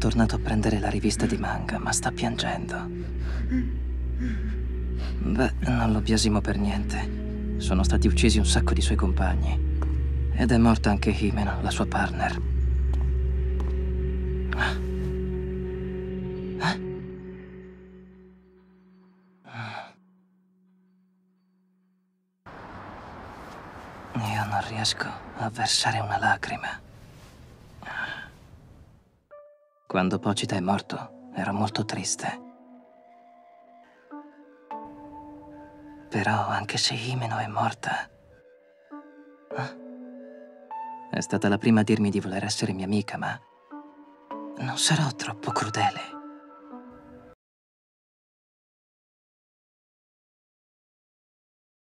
tornato a prendere la rivista di manga, ma sta piangendo. Beh, non lo biasimo per niente. Sono stati uccisi un sacco di suoi compagni. Ed è morta anche Himeno, la sua partner. Io non riesco a versare una lacrima. Quando Pochita è morto, ero molto triste. Però anche se Himeno è morta, è stata la prima a dirmi di voler essere mia amica, ma non sarò troppo crudele.